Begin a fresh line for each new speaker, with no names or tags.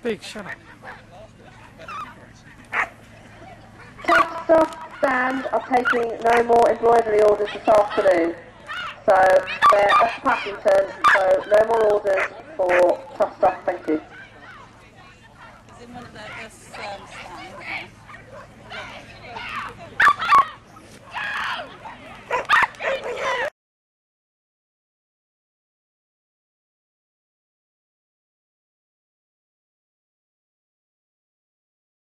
Big, shut up.
Tough Stuff stand are taking no more embroidery orders this afternoon. So they're off Packington, so no more orders for Tough Stuff, thank you.